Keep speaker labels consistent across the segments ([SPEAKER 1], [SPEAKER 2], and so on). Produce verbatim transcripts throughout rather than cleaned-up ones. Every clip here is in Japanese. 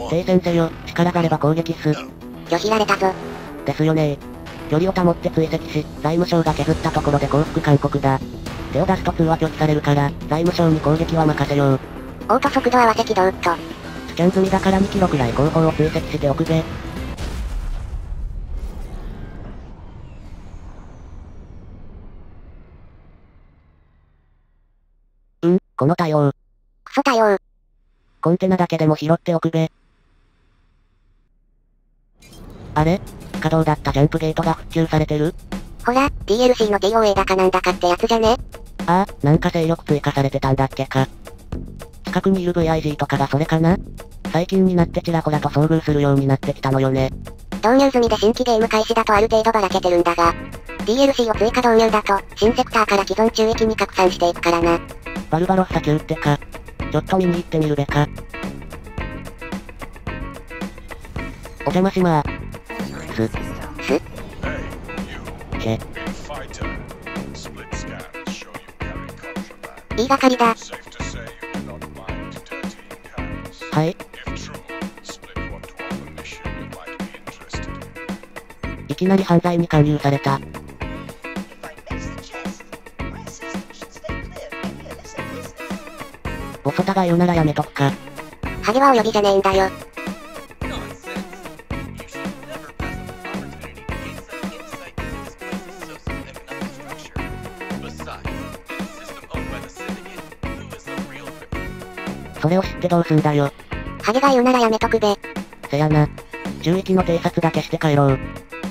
[SPEAKER 1] 停戦せよ、力があれば攻撃っす。
[SPEAKER 2] 拒否られたぞ。
[SPEAKER 1] ですよね。距離を保って追跡し、財務省が削ったところで降伏勧告だ。手を出すと通話拒否されるから、財務省に攻撃は任せよう。
[SPEAKER 2] オート速度合わせ起動っと。
[SPEAKER 1] スキャン済みだからにキロくらい後方を追跡しておくぜ。うん、この対応。
[SPEAKER 2] クソ対応。
[SPEAKER 1] コンテナだけでも拾っておくべ。あれ？稼働だったジャンプゲートが復旧されてる？
[SPEAKER 2] ほら、ディーエルシー の ティーオーエー だかなんだかってやつじゃね？
[SPEAKER 1] ああ、なんか勢力追加されてたんだっけか。近くにいる ブイアイジー とかがそれかな？最近になってちらほらと遭遇するようになってきたのよね。
[SPEAKER 2] 導入済みで新規ゲーム開始だとある程度ばらけてるんだが、ディーエルシー を追加導入だと、新セクターから既存中域に拡散していくからな。
[SPEAKER 1] バルバロッサ級ってか。ちょっと見に行ってみるべか。お邪魔しまーす。
[SPEAKER 2] す
[SPEAKER 1] へ。
[SPEAKER 2] 言いがかりだ。
[SPEAKER 1] はい。いきなり犯罪に勧誘された。ボソタが言うならやめとくか。
[SPEAKER 2] ハゲはお呼びじゃねえんだよ。
[SPEAKER 1] それを知ってどうすんだよ。
[SPEAKER 2] ハゲが言うならやめとくべ。
[SPEAKER 1] せやな。中域の偵察だけして帰ろう。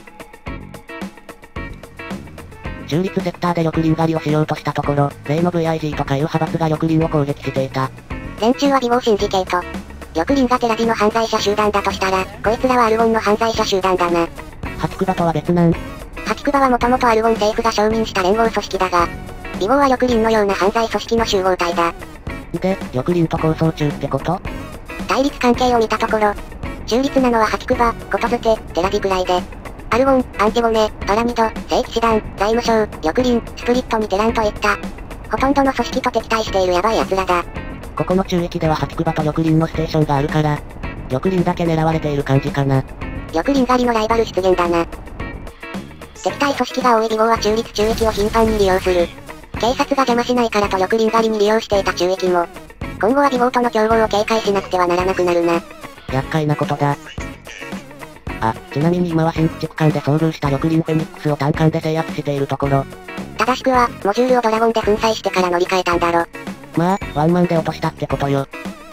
[SPEAKER 1] 中立セクターで緑林狩りをしようとしたところ、例の ブイアイジー とかいう派閥が緑林を攻撃していた。
[SPEAKER 2] 連中は美貌シンジケート。緑林がテラビの犯罪者集団だとしたら、こいつらはアルゴンの犯罪者集団だな。
[SPEAKER 1] ハチクバとは別なん？
[SPEAKER 2] ハチクバはもともとアルゴン政府が承認した連合組織だが、美貌は緑林のような犯罪組織の集合体だ。
[SPEAKER 1] で、緑林と抗争中ってこと？
[SPEAKER 2] 対立関係を見たところ、中立なのはハチクバ、ことづて、テラビくらいで、アルゴン、アンティゴネ、パラミド、正規師団、財務省、緑林、スプリットにテランといった、ほとんどの組織と敵対しているヤバい奴らだ。
[SPEAKER 1] ここの中域ではハチクバと緑林のステーションがあるから、緑林だけ狙われている感じかな。
[SPEAKER 2] 緑林狩りのライバル出現だな。敵対組織が多い美貌は中立中域を頻繁に利用する。警察が邪魔しないからと緑林狩りに利用していた中域も、今後は美貌との競合を警戒しなくてはならなくなるな。
[SPEAKER 1] 厄介なことだ。あ、ちなみに今は新駆逐艦で遭遇した緑林フェニックスを単艦で制圧しているところ。
[SPEAKER 2] 正しくは、モジュールをドラゴンで粉砕してから乗り換えたんだろ。
[SPEAKER 1] まあ、ワンマンで落としたってことよ。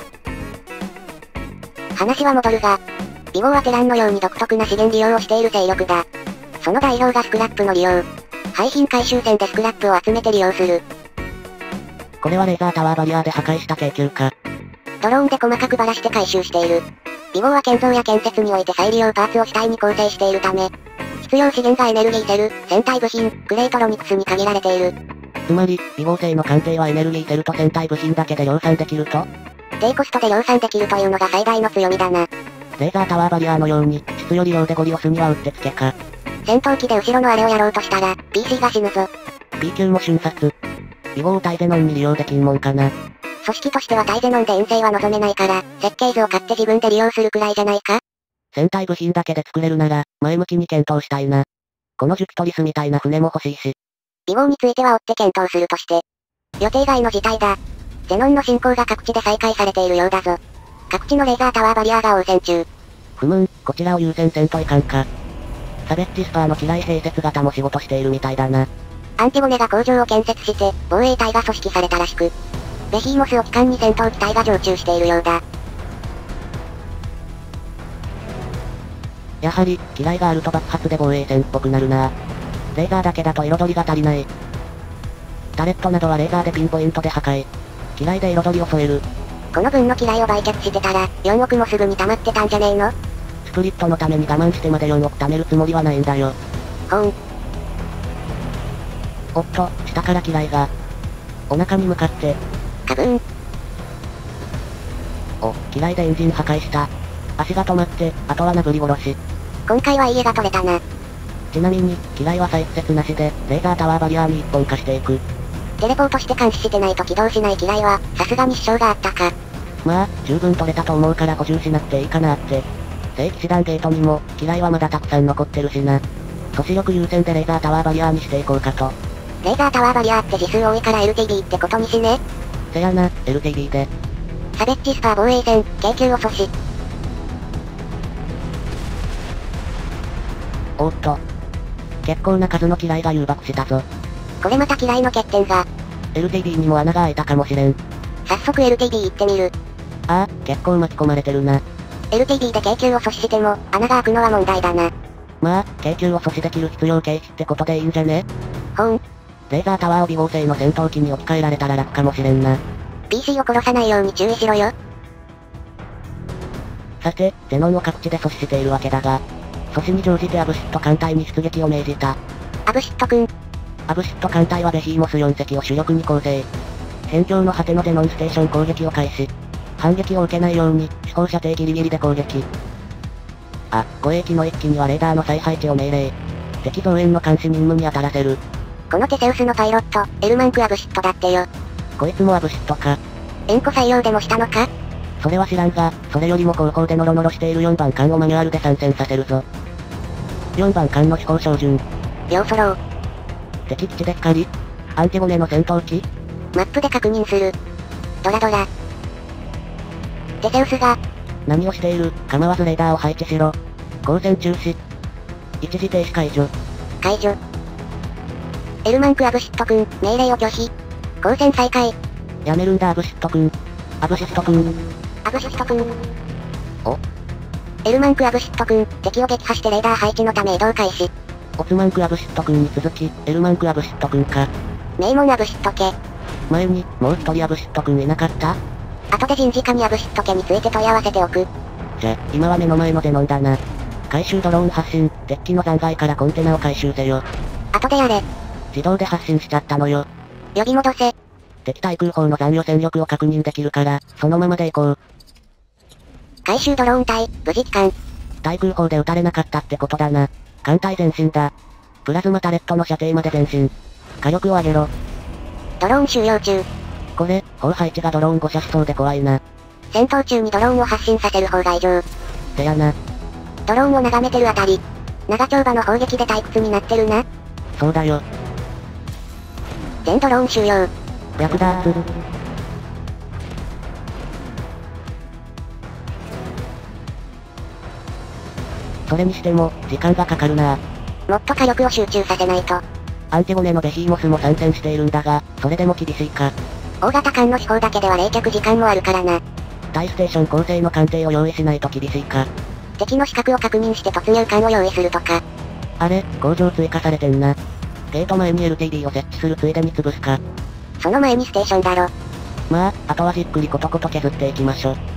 [SPEAKER 2] 話は戻るが、美貌はテランのように独特な資源利用をしている勢力だ。その代表がスクラップの利用。廃品回収船でスクラップを集めて利用する。
[SPEAKER 1] これはレーザータワーバリアーで破壊した京急か。
[SPEAKER 2] ドローンで細かくばらして回収している。美貌は建造や建設において再利用パーツを主体に構成しているため、必要資源がエネルギーセル、戦隊部品、クレートロニクスに限られている。
[SPEAKER 1] つまり、美貌製の艦艇はエネルギーセルと戦隊部品だけで量産できると？
[SPEAKER 2] 低コストで量産できるというのが最大の強みだな。
[SPEAKER 1] レーザータワーバリアーのように、質より量でゴリオスにはうってつけか。
[SPEAKER 2] 戦闘機で後ろのあれをやろうとしたら、ピーシー が死ぬぞ。
[SPEAKER 1] ピーきゅう も瞬殺。美貌をタイゼノンに利用できんもんかな。
[SPEAKER 2] 組織としてはタイゼノンで遠征は望めないから、設計図を買って自分で利用するくらいじゃないか？
[SPEAKER 1] 戦隊部品だけで作れるなら、前向きに検討したいな。このジュピトリスみたいな船も欲しいし。
[SPEAKER 2] 美貌については追って検討するとして。予定外の事態だ。ゼノンの進行が各地で再開されているようだぞ。各地のレーザータワーバリアーが応戦中。
[SPEAKER 1] ふむん、こちらを優先せんといかんか。サベッジスパーの機雷併設型も仕事しているみたいだな。
[SPEAKER 2] アンティゴネが工場を建設して、防衛隊が組織されたらしく、ベヒーモスを機関に戦闘機体が常駐しているようだ。
[SPEAKER 1] やはり、機雷があると爆発で防衛戦っぽくなるな。レーザーだけだと彩りが足りない。タレットなどはレーザーでピンポイントで破壊。機雷で彩りを添える。
[SPEAKER 2] この分の機雷を売却してたら、よんおくもすぐに溜まってたんじゃねえの？
[SPEAKER 1] スプリットのために我慢してまでよんおく貯めるつもりはないんだよ。
[SPEAKER 2] ほん。
[SPEAKER 1] おっと、下から機雷が。お腹に向かって。
[SPEAKER 2] カブーン。
[SPEAKER 1] お、機雷でエンジン破壊した。足が止まって、あとはなぶり殺し。
[SPEAKER 2] 今回はいい絵が撮れたな。
[SPEAKER 1] ちなみに、機雷は再施設なしで、レーザータワーバリアーに一本化していく。
[SPEAKER 2] テレポートして監視してないと起動しない機雷は、さすがに支障があったか。
[SPEAKER 1] まあ、十分取れたと思うから補充しなくていいかなって。聖騎士団ゲートにも、機雷はまだたくさん残ってるしな。阻止力優先でレーザータワーバリアーにしていこうかと。
[SPEAKER 2] レーザータワーバリアーって字数多いから エルティービー ってことにしね。
[SPEAKER 1] せやな、エルティービー で。
[SPEAKER 2] サベッジスパー防衛線、京急を阻止。
[SPEAKER 1] おーっと。結構な数の機雷が誘爆したぞ。
[SPEAKER 2] これまた機雷の欠点が。
[SPEAKER 1] エルティービー にも穴が開いたかもしれん。
[SPEAKER 2] 早速 エルティービー 行ってみる。
[SPEAKER 1] ああ、結構巻き込まれてるな。
[SPEAKER 2] エルティービー で京急を阻止しても、穴が開くのは問題だな。
[SPEAKER 1] まあ、京急を阻止できる必要経費ってことでいいんじゃね？
[SPEAKER 2] ほーん。
[SPEAKER 1] レーザータワーを微合成の戦闘機に置き換えられたら楽かもしれんな。
[SPEAKER 2] ピーシー を殺さないように注意しろよ。
[SPEAKER 1] さて、ゼノンを各地で阻止しているわけだが、阻止に乗じてアブシット艦隊に出撃を命じた。
[SPEAKER 2] アブシット君。
[SPEAKER 1] アブシット艦隊はベヒーモスよん隻を主力に構成。辺境の果てのゼノンステーション攻撃を開始。反撃を受けないように、四方射程ギリギリで攻撃。あ、護衛機の一機にはレーダーの再配置を命令。敵増援の監視任務に当たらせる。
[SPEAKER 2] このテセウスのパイロット、エルマンクアブシットだってよ。
[SPEAKER 1] こいつもアブシットか。
[SPEAKER 2] 円弧採用でもしたのか？
[SPEAKER 1] それは知らんが、それよりも後方でノロノロしているよんばん艦をマニュアルで参戦させるぞ。よんばん艦の飛行照準。
[SPEAKER 2] 両ソロー。
[SPEAKER 1] 敵基地で光。アンティゴネの戦闘機。
[SPEAKER 2] マップで確認する。ドラドラ。テセウスが。
[SPEAKER 1] 何をしている？構わずレーダーを配置しろ。光線中止。一時停止解除。
[SPEAKER 2] 解除。エルマンクアブシット君、命令を拒否。光線再開。
[SPEAKER 1] やめるんだアブシット君。アブシスト君。
[SPEAKER 2] アブシスト君。
[SPEAKER 1] お。
[SPEAKER 2] エルマンクアブシット君、敵を撃破してレーダー配置のため移動開始。
[SPEAKER 1] オツマンクアブシット君に続き、エルマンクアブシット君か。
[SPEAKER 2] 名門アブシット家。
[SPEAKER 1] 前に、もう一人アブシット君いなかった？
[SPEAKER 2] 後で人事課にアブシット家について問い合わせておく。
[SPEAKER 1] じゃ、今は目の前のゼノンだな。回収ドローン発進、デッキの残骸からコンテナを回収せよ。
[SPEAKER 2] 後でやれ。
[SPEAKER 1] 自動で発進しちゃったのよ。
[SPEAKER 2] 呼び戻せ。
[SPEAKER 1] 敵対空砲の残余戦力を確認できるから、そのままで行こう。
[SPEAKER 2] 回収ドローン隊、無事帰還。
[SPEAKER 1] 対空砲で撃たれなかったってことだな。艦隊前進だ。プラズマタレットの射程まで前進。火力を上げろ。
[SPEAKER 2] ドローン収容中。
[SPEAKER 1] これ、砲配置がドローン誤射しそうで怖いな。
[SPEAKER 2] 戦闘中にドローンを発進させる方が異常。
[SPEAKER 1] せやな。
[SPEAKER 2] ドローンを眺めてるあたり。長丁場の砲撃で退屈になってるな。
[SPEAKER 1] そうだよ。
[SPEAKER 2] 全ドローン収容。
[SPEAKER 1] 略奪。それにしても、時間がかかるな。
[SPEAKER 2] もっと火力を集中させないと。
[SPEAKER 1] アンティゴネのベヒーモスも参戦しているんだが、それでも厳しいか。
[SPEAKER 2] 大型艦の飛行だけでは冷却時間もあるからな。
[SPEAKER 1] 対ステーション構成の艦艇を用意しないと厳しいか。
[SPEAKER 2] 敵の死角を確認して突入艦を用意するとか。
[SPEAKER 1] あれ、工場追加されてんな。ゲート前に エルティービー を設置するついでに潰すか。
[SPEAKER 2] その前にステーションだろ。
[SPEAKER 1] まあ、あとはじっくりコトコト削っていきましょう。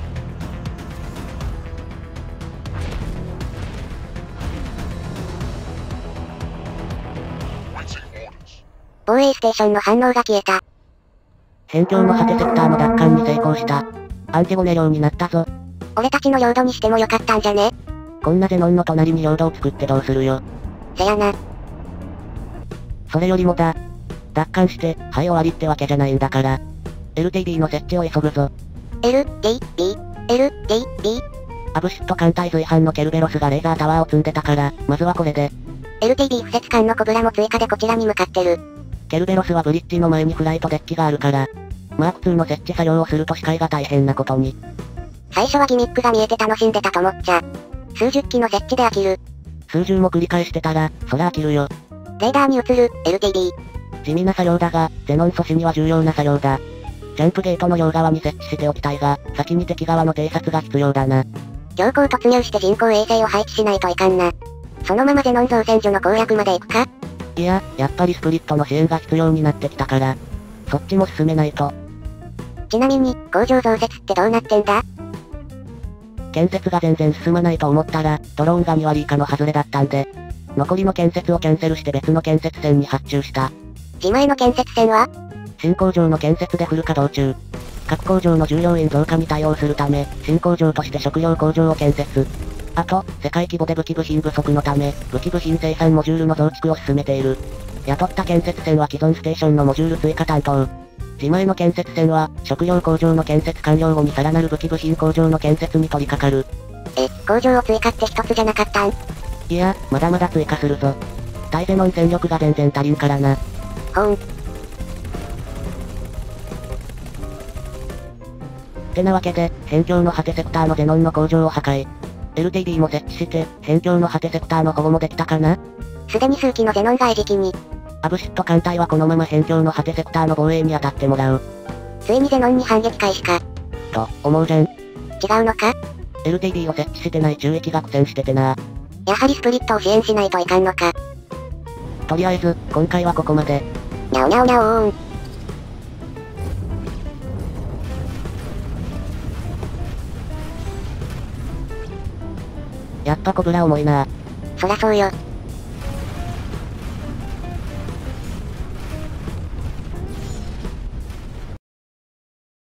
[SPEAKER 2] 防衛ステーションの反応が消えた。
[SPEAKER 1] 辺境の果てセクターの奪還に成功した。アンティゴネ領になったぞ。
[SPEAKER 2] 俺たちの領土にしてもよかったんじゃね？
[SPEAKER 1] こんなゼノンの隣に領土を作ってどうするよ。
[SPEAKER 2] せやな。
[SPEAKER 1] それよりもだ。奪還して、はい終わりってわけじゃないんだから。エルティービー の設置を急ぐぞ。
[SPEAKER 2] エル、ティー、ビー、エル、ティー、ビー。
[SPEAKER 1] アブシット艦隊随伴のケルベロスがレーザータワーを積んでたから、まずはこれで。
[SPEAKER 2] エルティービー 不設艦のコブラも追加でこちらに向かってる。
[SPEAKER 1] ケルベロスはブリッジの前にフライトデッキがあるから、マークツーの設置作業をすると視界が大変なことに。
[SPEAKER 2] 最初はギミックが見えて楽しんでたと思っちゃ。数十機の設置で飽きる。
[SPEAKER 1] 数十も繰り返してたら、そら飽きるよ。
[SPEAKER 2] レーダーに映る、エルティービー。
[SPEAKER 1] 地味な作業だが、ゼノン阻止には重要な作業だ。ジャンプゲートの両側に設置しておきたいが、先に敵側の偵察が必要だな。
[SPEAKER 2] 強行突入して人工衛星を配置しないといかんな。そのままゼノン造船所の攻略まで行くか？
[SPEAKER 1] いや、やっぱりスプリットの支援が必要になってきたから、そっちも進めないと。
[SPEAKER 2] ちなみに、工場増設ってどうなってんだ？
[SPEAKER 1] 建設が全然進まないと思ったら、ドローンがに割以下の外れだったんで、残りの建設をキャンセルして別の建設船に発注した。
[SPEAKER 2] 自前の建設船は？
[SPEAKER 1] 新工場の建設でフル稼働中。各工場の従業員増加に対応するため、新工場として食料工場を建設。あと、世界規模で武器部品不足のため、武器部品生産モジュールの増築を進めている。雇った建設船は既存ステーションのモジュール追加担当。 自前の建設船は、食料工場の建設完了後にさらなる武器部品工場の建設に取り掛かる。
[SPEAKER 2] え、工場を追加って一つじゃなかったん？
[SPEAKER 1] いや、まだまだ追加するぞ。タイゼノン戦力が全然足りんからな。
[SPEAKER 2] ほーん。
[SPEAKER 1] てなわけで、辺境の果てセクターのゼノンの工場を破壊。エルティービー も設置して、辺境の果てセクターの保護もできたかな？
[SPEAKER 2] すでに数機のゼノンが餌食に。
[SPEAKER 1] アブシット艦隊はこのまま辺境の果てセクターの防衛に当たってもらう。
[SPEAKER 2] ついにゼノンに反撃開始か。
[SPEAKER 1] と、思うじゃん。違う
[SPEAKER 2] のか？
[SPEAKER 1] エルティービー を設置してない中域が苦戦しててな。
[SPEAKER 2] やはりスプリットを支援しないといかんのか。
[SPEAKER 1] とりあえず、今回はここまで。
[SPEAKER 2] にゃおにゃおにゃおーん。
[SPEAKER 1] やっぱコブラ重いな。
[SPEAKER 2] そらそうよ。